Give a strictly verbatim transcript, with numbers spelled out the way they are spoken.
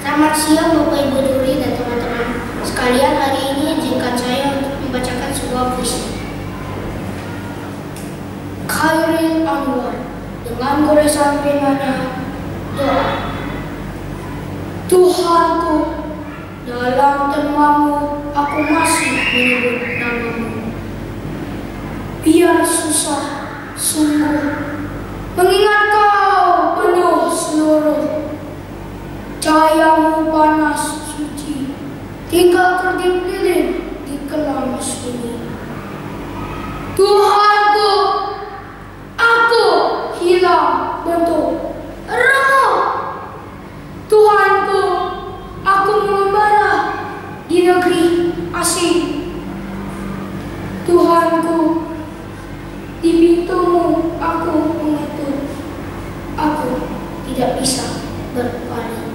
Selamat siang Bapak Ibu Juri dan teman-teman sekalian. Hari ini izinkan saya untuk membacakan sebuah puisi. Khairil Anwar dengan goresan penanya doa. Tuhanku, dalam termamu aku masih menyebut namamu. Biar susah sungguh mengingat kau penuh seluruh. Cahayamu panas suci, tinggal kedip lilin di kelam sunyi. Tuhanku, aku hilang bentuk remuk. Tuhanku, aku mengembara di negeri asing. Tuhanku, di pintumu aku mengetuk. Aku tidak bisa berpaling.